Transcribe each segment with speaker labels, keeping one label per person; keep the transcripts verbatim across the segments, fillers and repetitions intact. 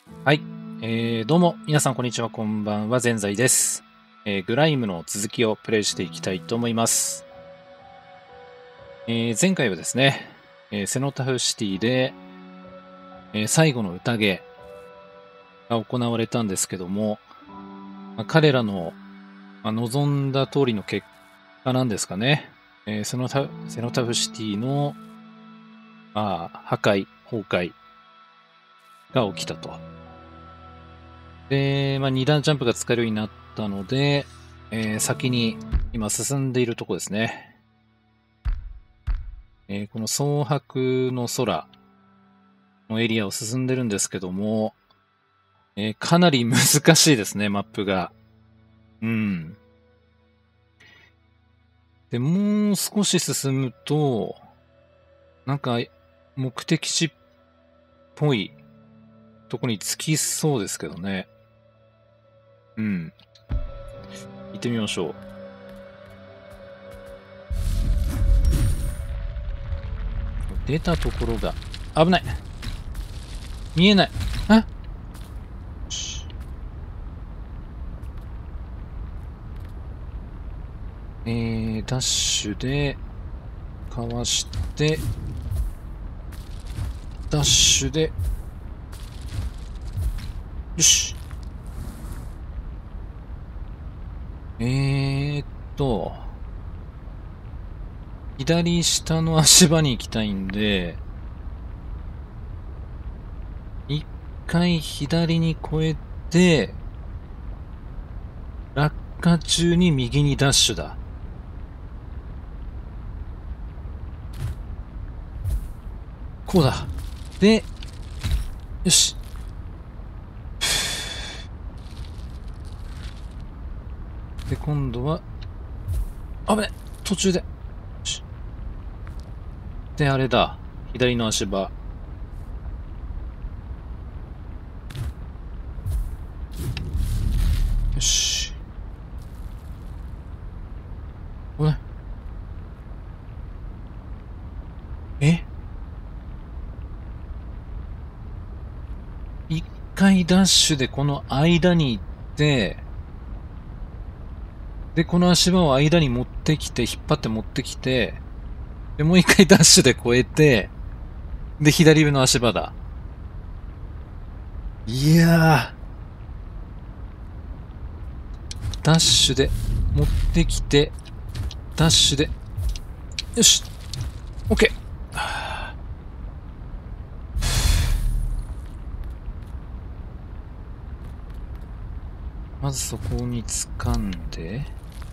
Speaker 1: はい。えー、どうも、皆さんこんにちは、こんばんは、ぜんざいです。えー、グライムの続きをプレイしていきたいと思います。えー、前回はですね、えー、セノタフシティで、えー、最後の宴が行われたんですけども、まあ、彼らの、まあ、望んだ通りの結果なんですかね。えー、セノタセノタフシティの、まあ、破壊、崩壊が起きたと。で、まあ、二段ジャンプが使えるようになったので、えー、先に今進んでいるとこですね。えー、この蒼白の空のエリアを進んでるんですけども、えー、かなり難しいですね、マップが。うん。で、もう少し進むと、なんか、目的地っぽいとこに着きそうですけどね。うん。行ってみましょう。出たところが、危ない。見えない。あえー、ダッシュで、かわして、ダッシュで、よし。えーっと、左下の足場に行きたいんで、一回左に越えて、落下中に右にダッシュだ。こうだ。で、よし。で、今度は、あぶね、途中で。よし。で、あれだ。左の足場。よし。これ。え一回ダッシュでこの間に行って、で、この足場を間に持ってきて、引っ張って持ってきて、で、もう一回ダッシュで越えて、で、左上の足場だ。いやー。ダッシュで持ってきて、ダッシュで、よし。オッケー。まずそこに掴んで、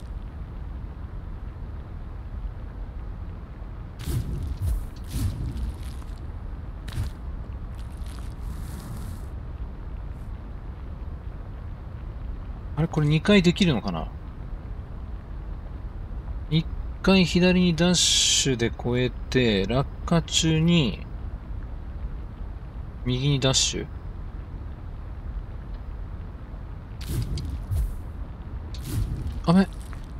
Speaker 1: あれこれにかいできるのかな？ いち 回左にダッシュで越えて、落下中に、右にダッシュ。あべ。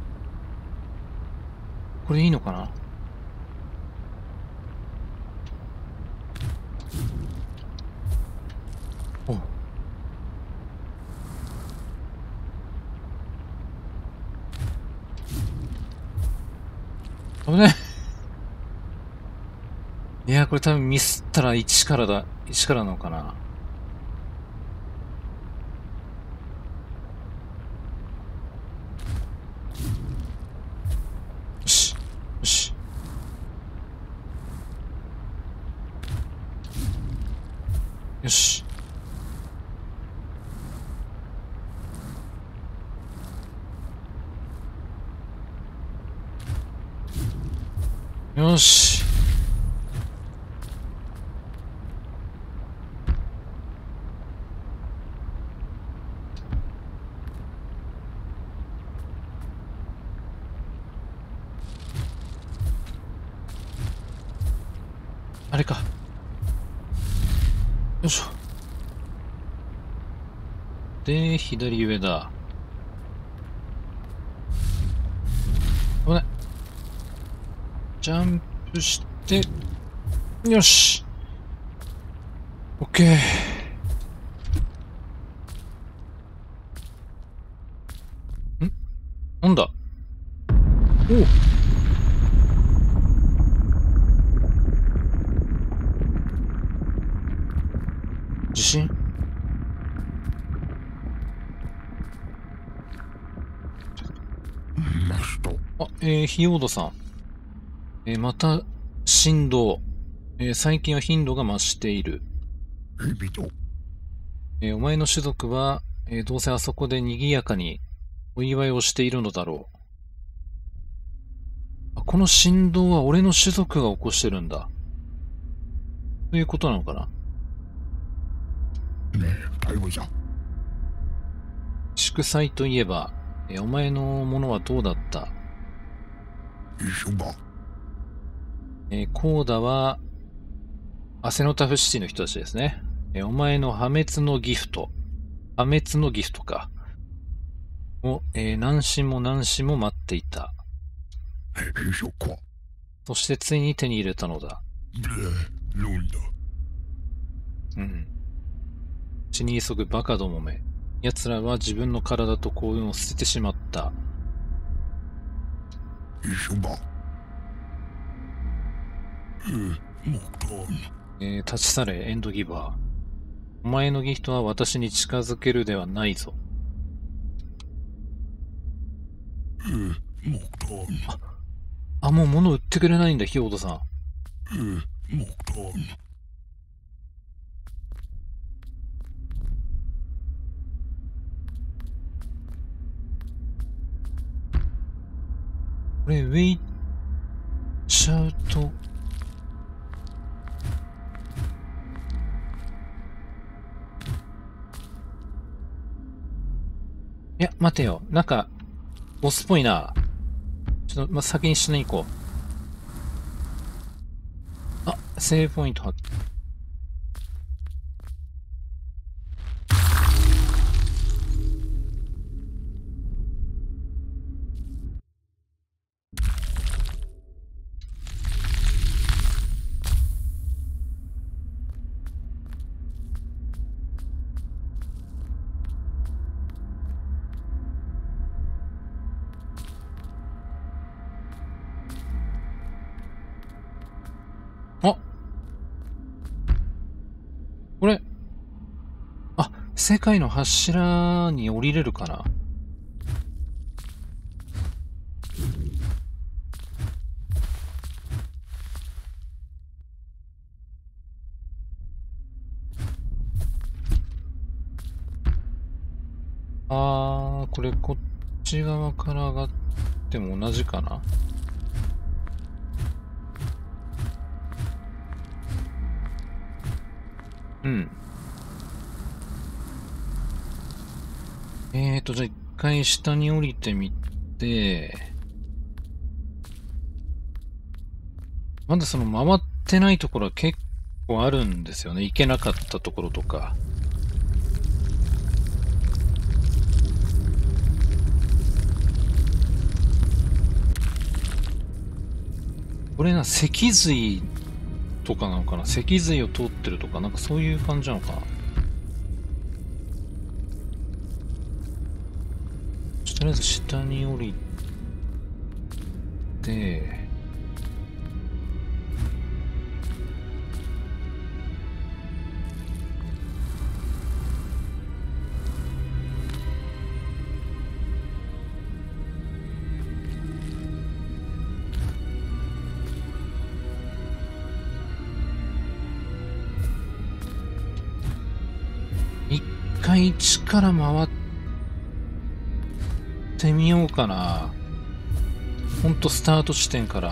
Speaker 1: これいいのかな？おう。危ない。いや、これ多分ミスったらいちからだ。いちからなのかな。よし。よし。よし。よし。あれか。よいしょ。で、左上だ。危ない。ジャンプして、よし。オッケー。 なんだ。おお。地震？あ、えー、ヒヨードさん。えー、また、振動。えー、最近は頻度が増している。えー、お前の種族は、えー、どうせあそこで賑やかにお祝いをしているのだろう。あ、この振動は俺の種族が起こしてるんだ。ということなのかな。祝祭といえば、えー、お前のものはどうだった？えー、コーダは、アセノタフシティの人たちですね。えー、お前の破滅のギフト。破滅のギフトか。を、えー、何しも何しも待っていた。そしてついに手に入れたのだ。うん。死に急ぐバカどもめ。奴らは自分の体と幸運を捨ててしまった。えー、立ち去れ、エンドギバー。お前のギフトは私に近づけるではないぞ。あ、あ、もう物売ってくれないんだ、ヒヨードさん。これ、ウェイちゃうと、いや、待てよ。なんか、ボスっぽいな。ちょっと、ま、先にしない行こう。あ、セーブポイント発見。あ、これ、あ、世界の柱に降りれるかな。あー、これこっち側から上がっても同じかな。うん。えーと、じゃあ一回下に降りてみて、まだその回ってないところは結構あるんですよね。行けなかったところとか。これな、脊髄とかなのかな。脊髄を通ってるとか、なんかそういう感じなのかな。とりあえず下に降りて、一回一から回ってみようかな。ほんとスタート地点から。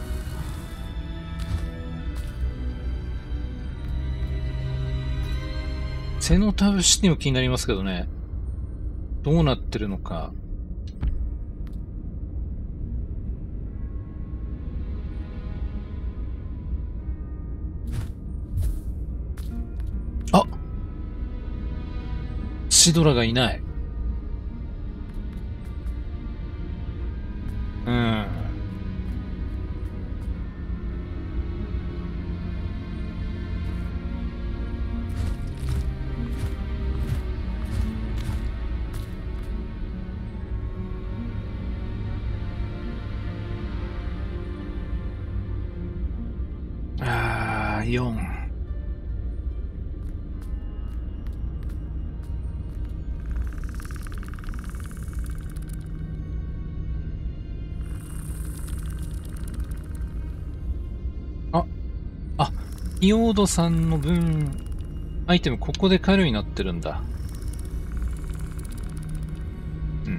Speaker 1: セノタウシティも気になりますけどね。どうなってるのか。あ、シドラがいない。うん。 よん。あ、あ、イオードさんの分、アイテムここで狩るようになってるんだ。うん。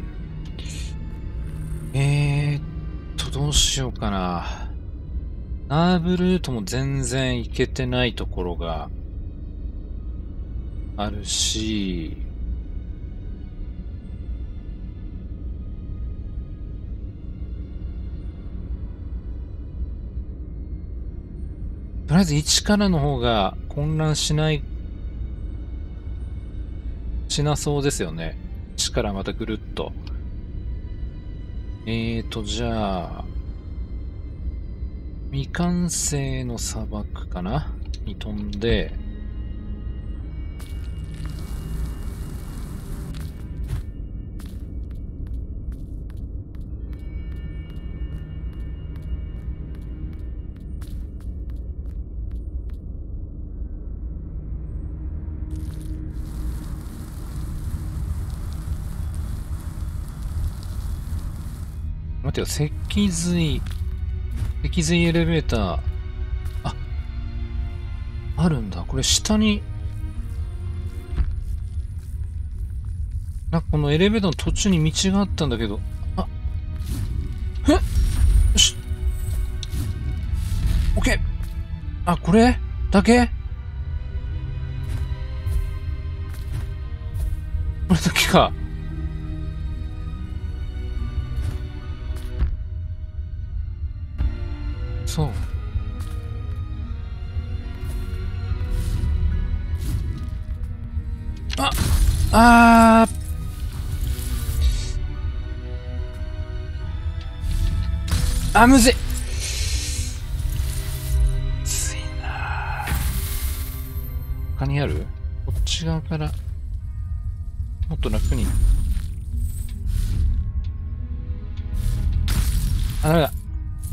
Speaker 1: えーっと、どうしようかな。ナーブルートも全然いけてないところがあるし、とりあえずいちからの方が混乱しない、しなそうですよね。いちからまたぐるっと。えーと、じゃあ、未完成の砂漠かなに飛んで、待てよ、脊髄、脊髄エレベーター、あ、あるんだ。これ下に、なんかこのエレベーターの途中に道があったんだけど、あ、えよし、オッケー。あ、これだけこれだけか。そう。あ、あー。あ、むずい。むずいな。他にある？こっち側から、もっと楽に。あ、ダメだ。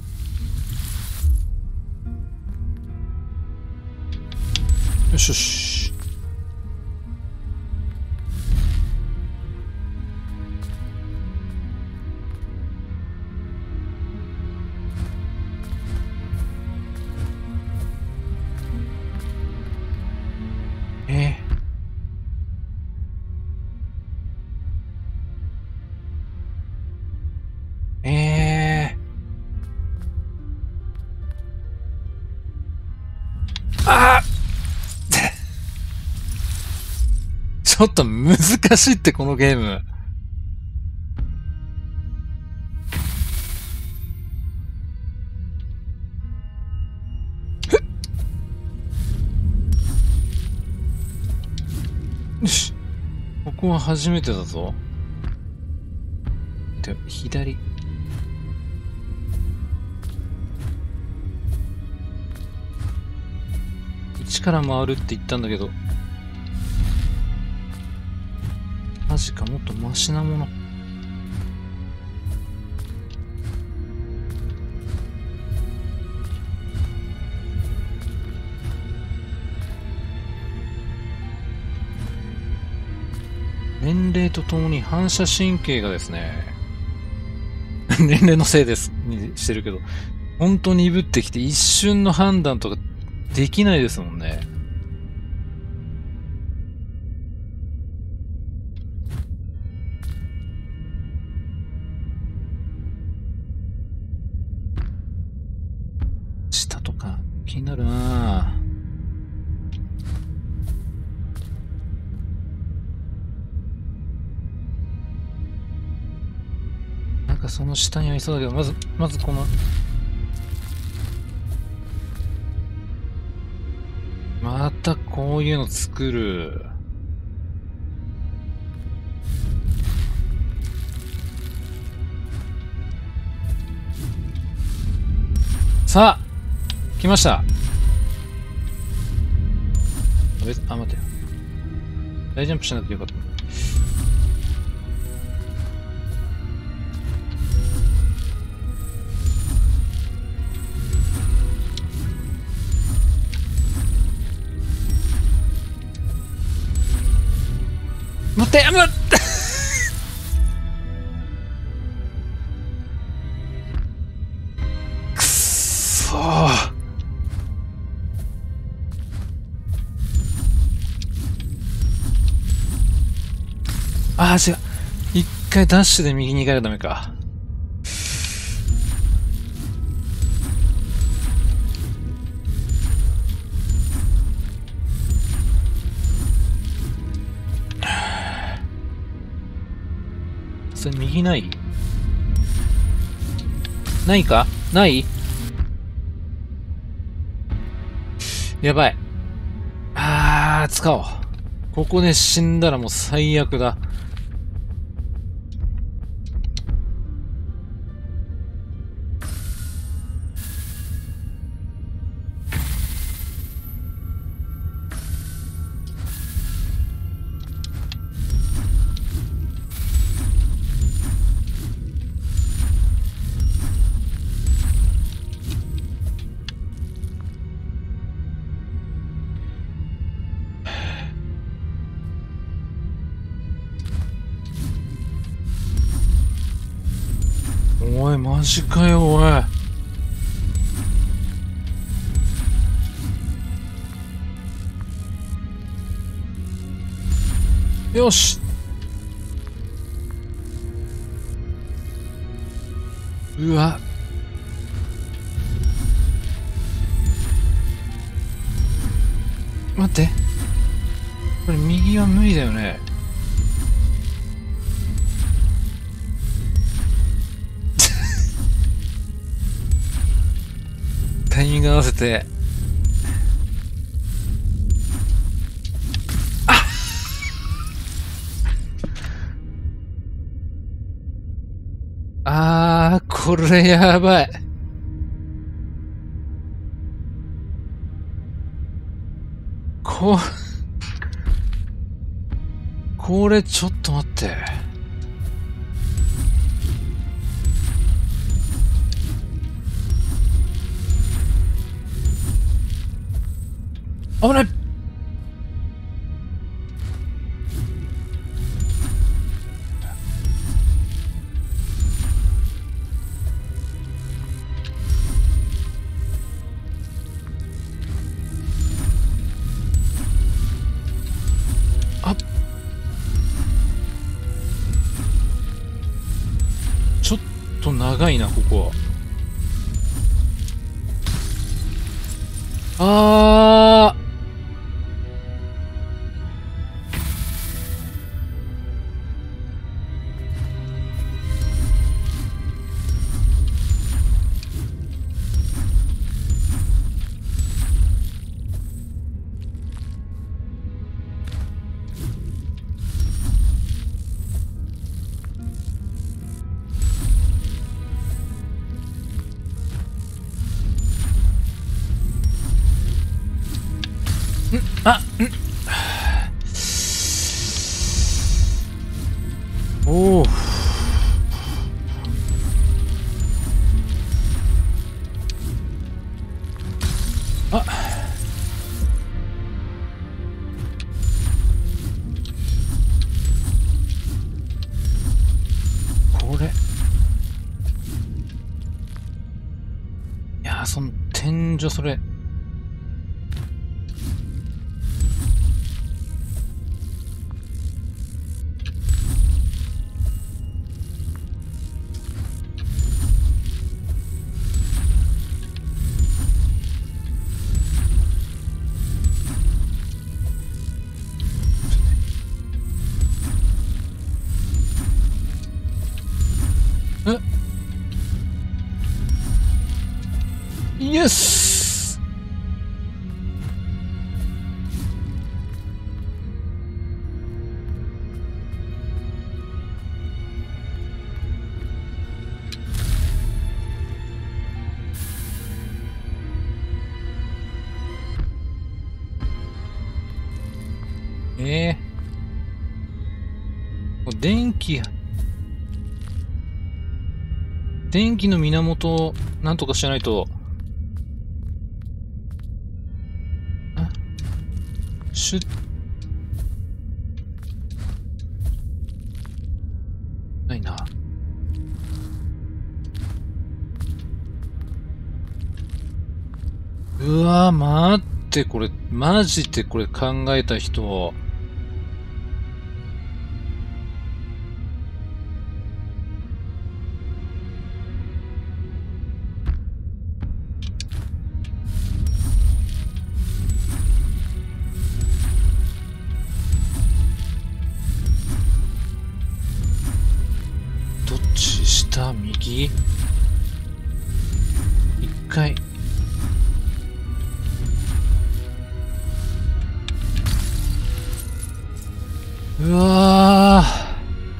Speaker 1: よしよし。えー、えー、あーちょっと難しいってこのゲーム。よし。ここは初めてだぞ。で、左。一から回るって言ったんだけど。マジか、もっとマシなもの。年齢とともに反射神経がですね、年齢のせいですにしてるけど、本当に鈍ってきて一瞬の判断とかできないですもんね。下とか気になるなぁ。なんかその下にありそうだけど、まず、まずこの、またこういうの作る。さあ来ました。あ、待てよ。大ジャンプしなくてよかった。 待って待ってくっそー。あー違う、一回ダッシュで右に行かないとダメか。それ右ないないかないやばい。あー、使おう。ここで死んだらもう最悪だ。おい、マジかよ、おい。よし。うわ。待って。これ右は無理だよね。タイミング合わせて。あっあー、これやばい。こ、これちょっと待って。危ない。あっ、ちょっと長いなここ。あー、あ、んおお。あ、これ。いやー、その天井それ。イエス。ええー、電気電気の源なんとかしないと。シュッうわ、待って、これ、マジでこれ考えた人。どっち？下？右？一回。うわー。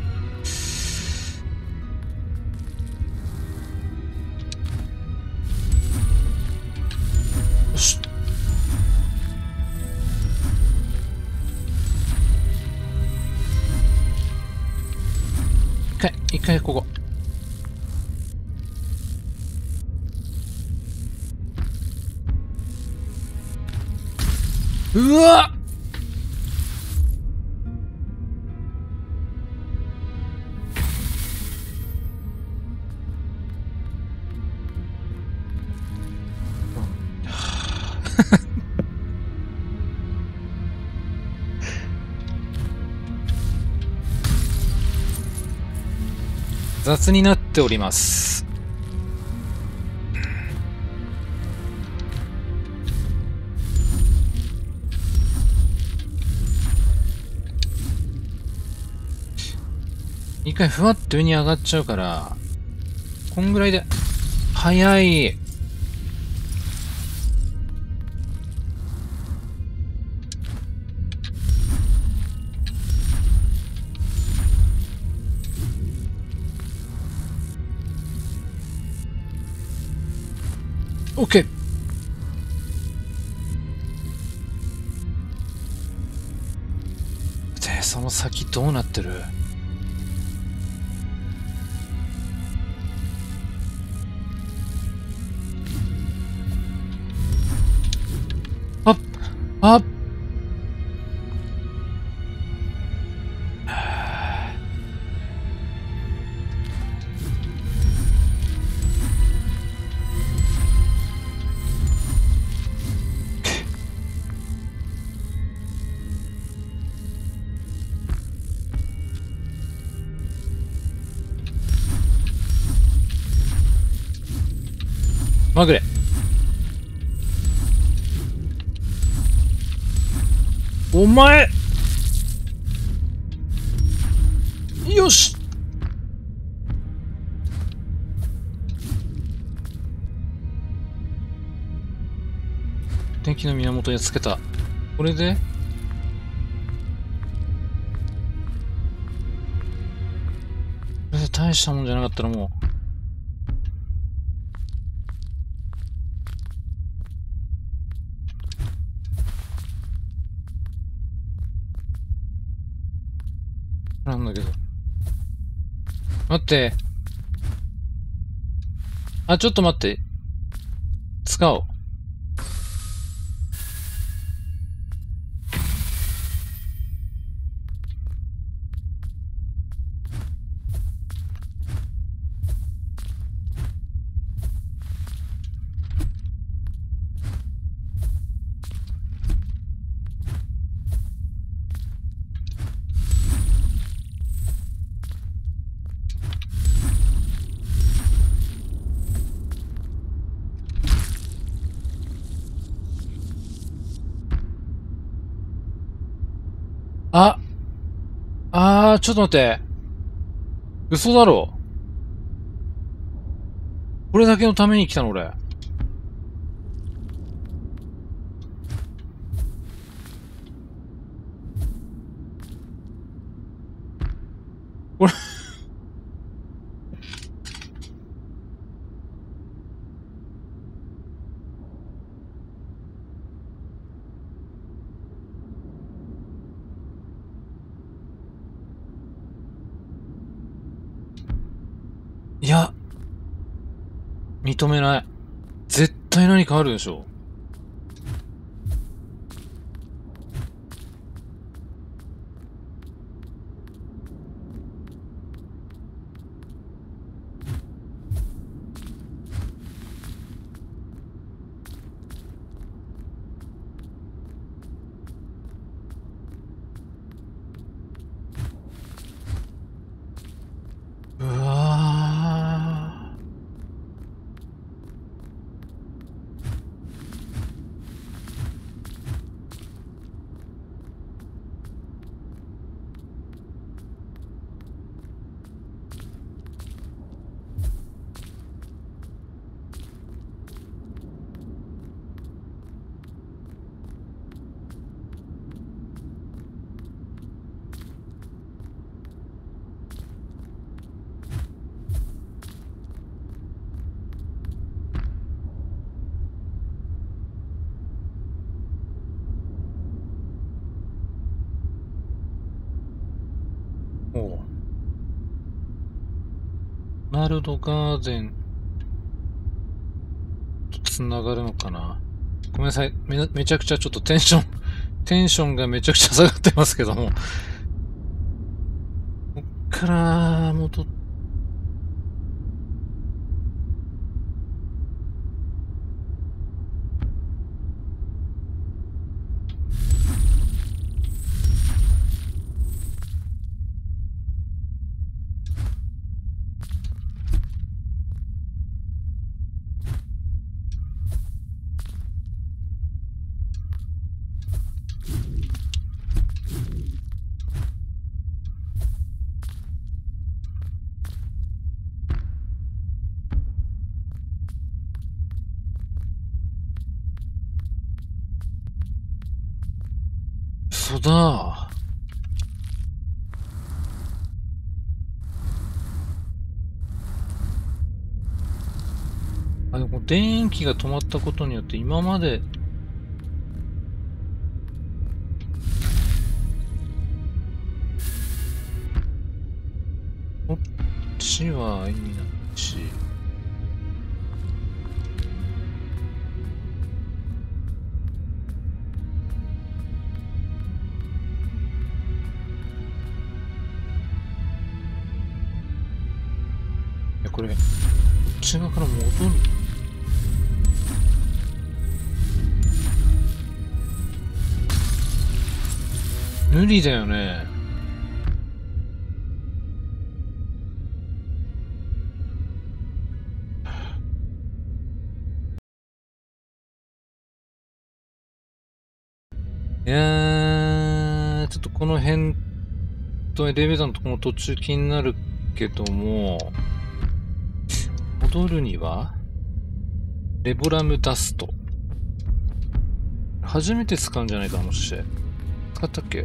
Speaker 1: よし。一回、一回ここ。うわっ！雑になっております。一回ふわっと上に上がっちゃうから、こんぐらいで、早い。オッケー。で、その先どうなってる？あっ、あっ。まぐれ。お前。よし。電気の源やっつけた。これでこれで大したもんじゃなかったらもうなんだけど。待って。あ、ちょっと待って。使おう。あ、あー、ちょっと待って。嘘だろ。これだけのために来たの、俺。これいや、認めない。絶対何かあるでしょ。 おう。ロナルドガーデンとつながるのかな。ごめんなさい。め、めちゃくちゃちょっとテンション、テンションがめちゃくちゃ下がってますけども。こっから戻っそうだ。あ、でも電気が止まったことによって今まで、こっちは意味ないし。いや、これ、こっち側から戻る。無理だよね。いやー、ちょっとこの辺とエレベーターのところの途中気になるけども、戻るには、レボラムダスト。初めて使うんじゃないかな、もしかして。使ったっけ？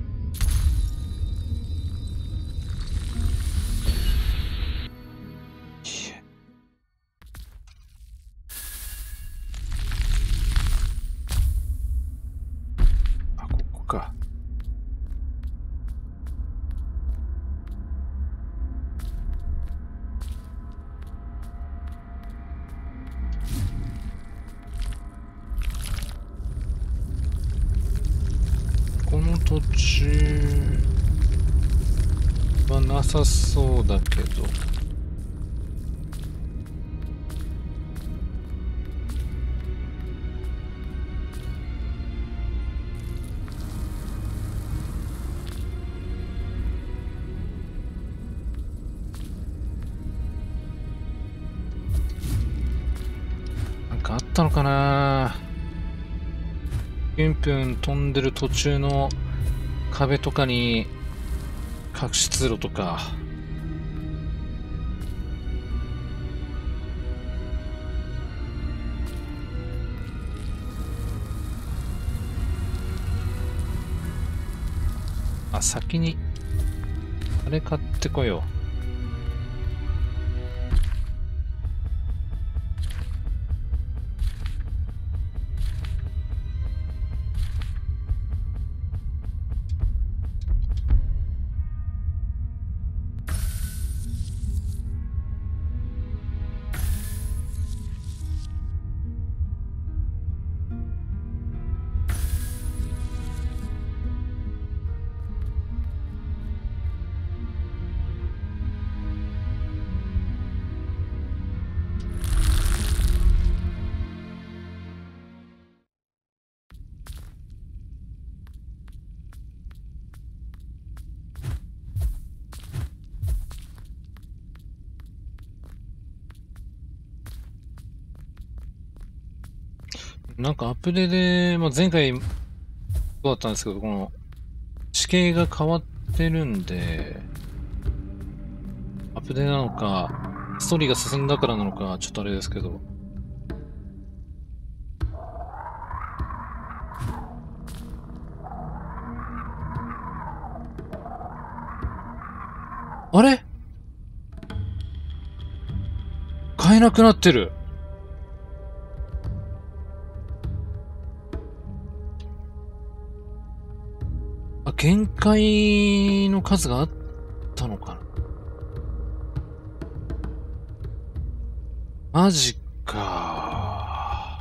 Speaker 1: あ、ここか。この途中はなさそうだけど。なんかあったのかな。ぴゅんぴゅん飛んでる途中の壁とかに隠し通路とか。あ、先にあれ買ってこよう。なんかアップデで、まあ、前回そうだったんですけど、この地形が変わってるんで、アップデなのか、ストーリーが進んだからなのか、ちょっとあれですけど。あれ？買えなくなってる。あ、限界の数があったのかな。マジか。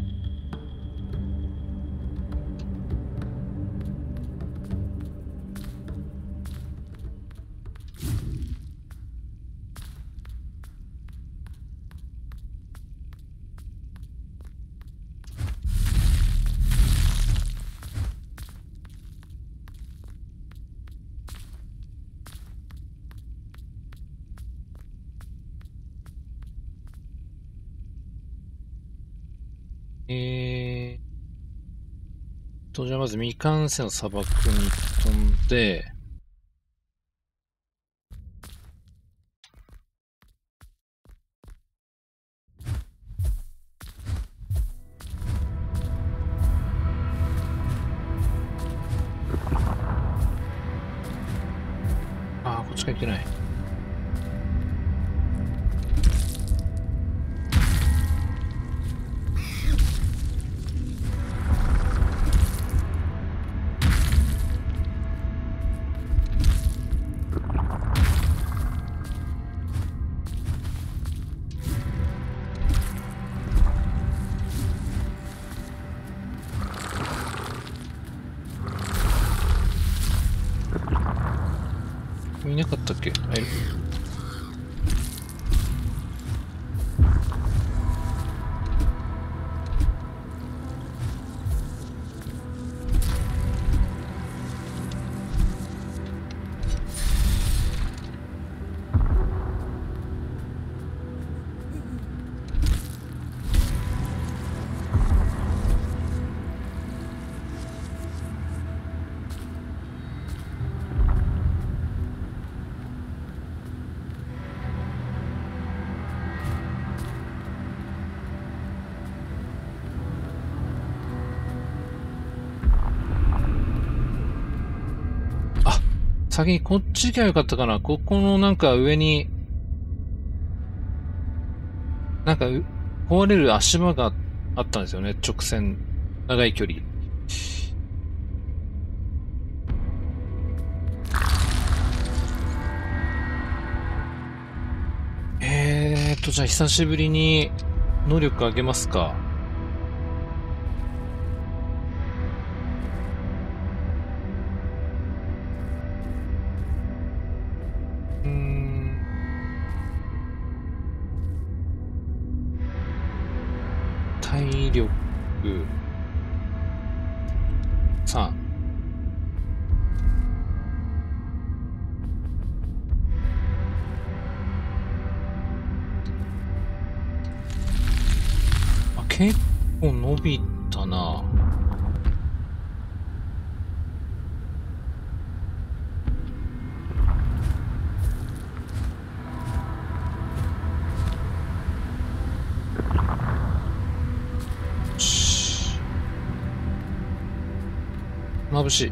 Speaker 1: えーと、じゃあまず未完成の砂漠に飛んで、ああ、こっちから行けない。いなかったっけ？あ、いる。先にこっち行けばよかったかな。ここのなんか上に、なんか壊れる足場があったんですよね。直線、長い距離。えーと、じゃあ久しぶりに能力上げますか。うーん。体力さん。あ、結構伸びたな。眩しい。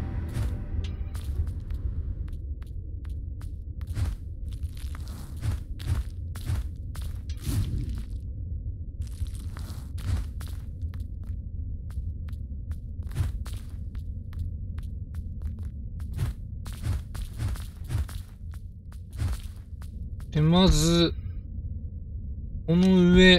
Speaker 1: で、まず、この上、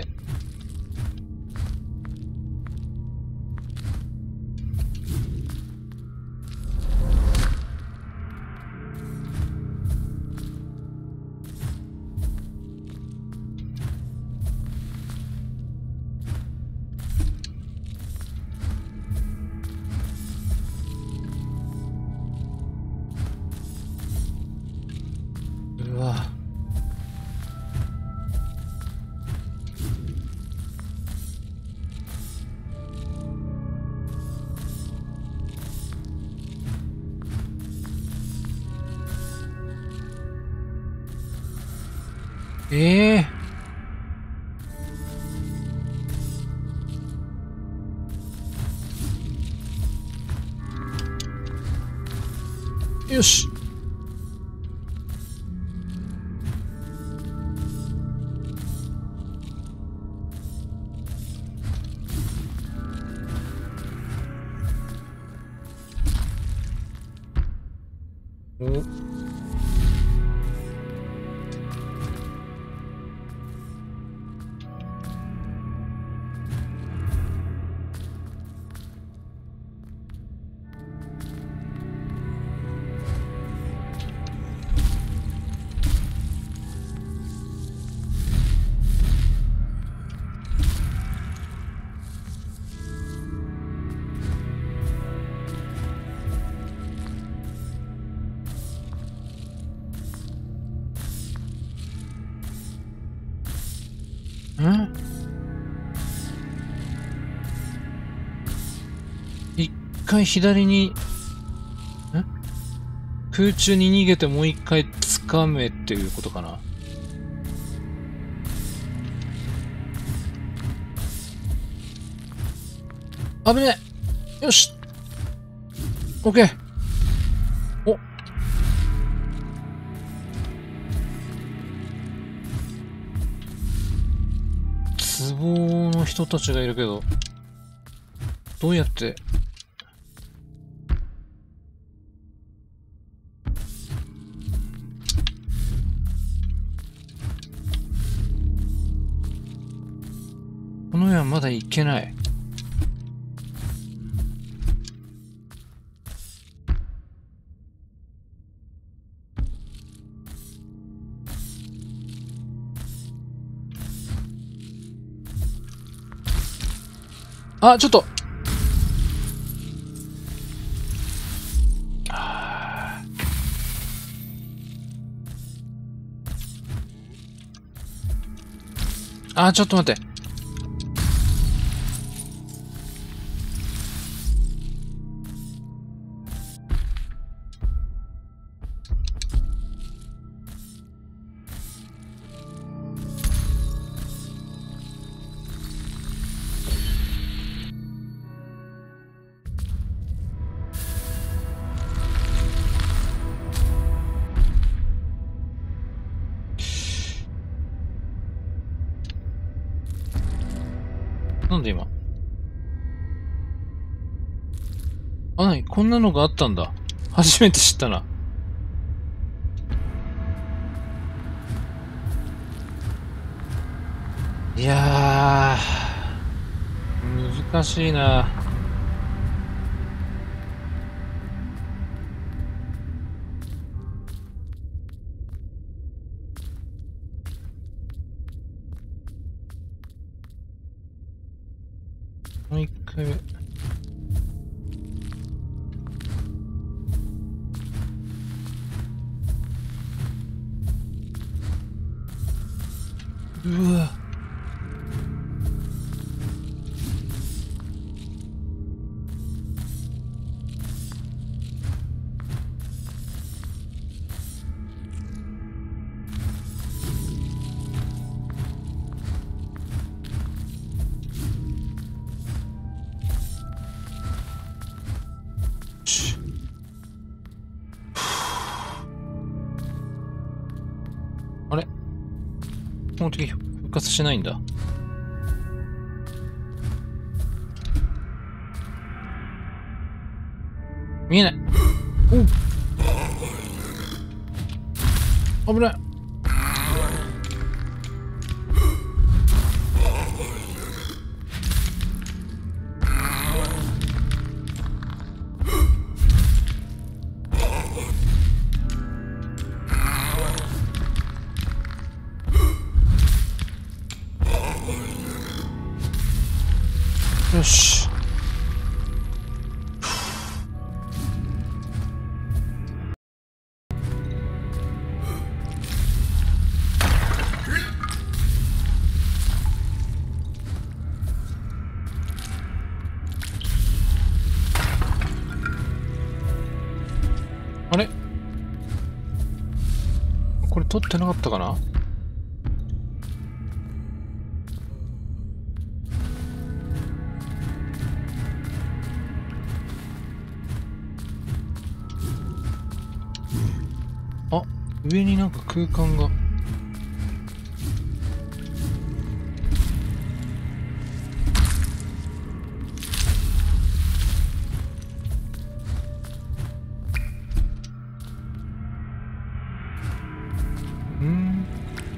Speaker 1: うわ。ええー。よし。お。 ん？一回左に、ん？空中に逃げてもう一回掴めっていうことかな。危ねえ。よし。オッケー。お。壺の人たちがいるけど、どうやって。この世はまだ行けない。あ、ちょっと。あ、ちょっと待って。なんで今。あ、なにこんなのがあったんだ。初めて知ったな。いやー、難しいな。もう一回目。うわ。あれ？この時復活しないんだ。見えない。お！危ない。よし。あれ？これ取ってなかったかな？あ、上になんか空間が。うん。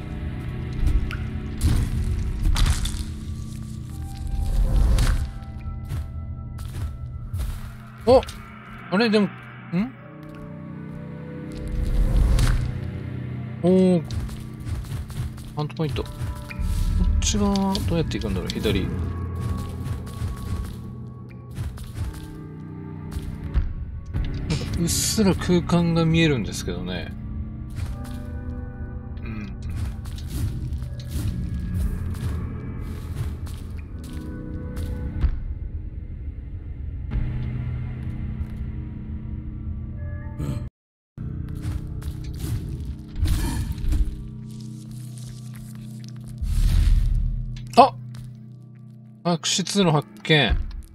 Speaker 1: お！あれでも、ん？おー。ハントポイント。こっち側、どうやって行くんだろう？左。なんかうっすら空間が見えるんですけどね。うん。 あ、隠し通路発見。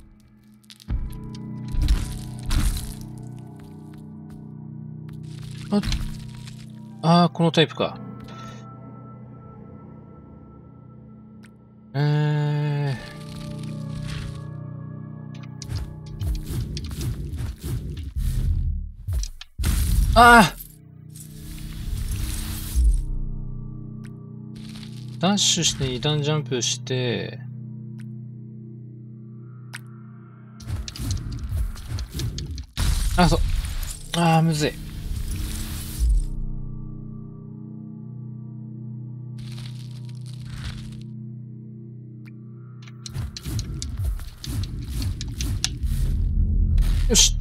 Speaker 1: あ、あー、このタイプか。えー。ああ、ダッシュして二段ジャンプして、あ、そう。ああ、むずい。よし。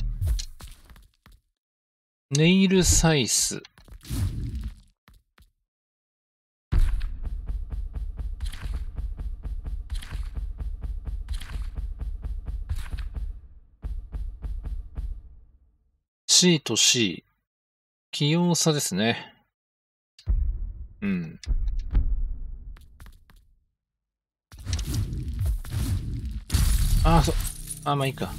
Speaker 1: ネイルサイス。C と C。器用さですね。うん。ああ、そう。あ、まあいいか。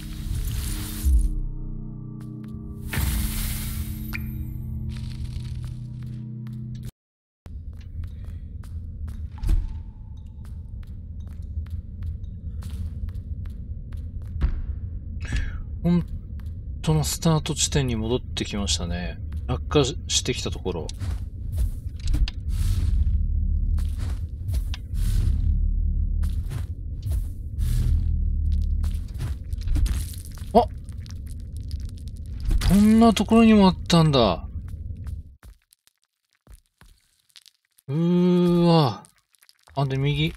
Speaker 1: 本当のスタート地点に戻ってきましたね。落下してきたところ。あ、こんなところにもあったんだ。うーわ。あ、で、右。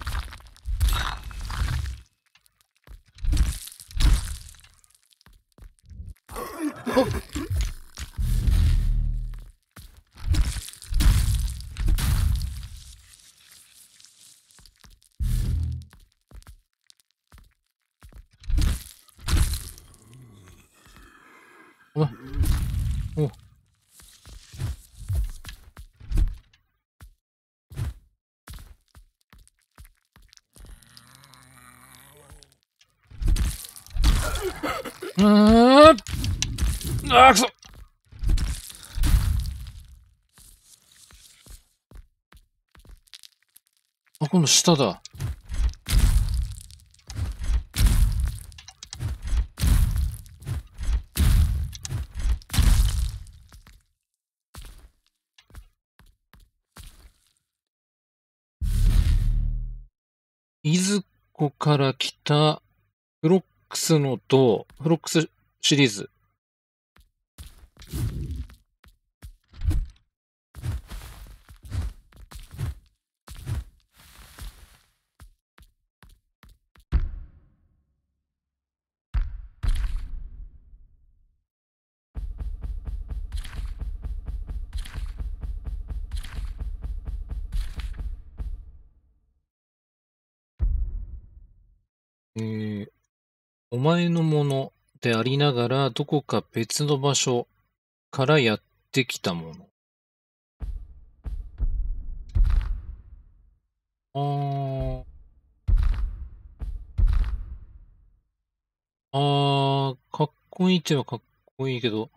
Speaker 1: あ、お、お、うーん。あー、くそ。あ、今度下だ。いずこから来たフロックスのと、フロックスシリーズ。えー、お前のものでありながら、どこか別の場所からやってきたもの。あー、あー、かっこいいっていうのはかっこいいけど、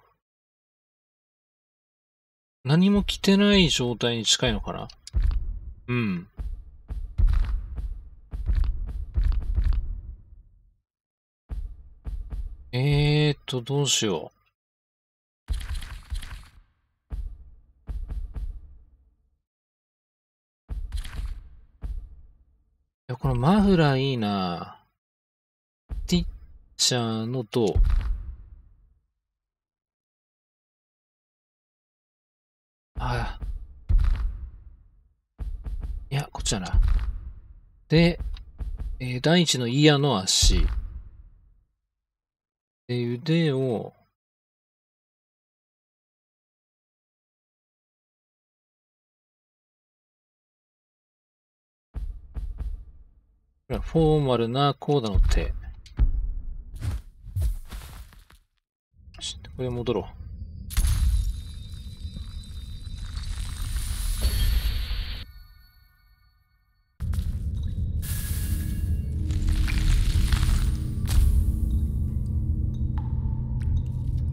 Speaker 1: 何も着てない状態に近いのかな。うん。えーと、どうしよう。いや、このマフラーいいな。ティッチャーの銅。ああ。いや、こっちだな。で、えー、第一のイヤの足。で、腕を、フォーマルなコーダの手。これ戻ろう。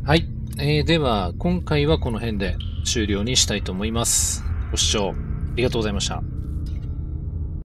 Speaker 1: はい。えー、では、今回はこの辺で終了にしたいと思います。ご視聴ありがとうございました。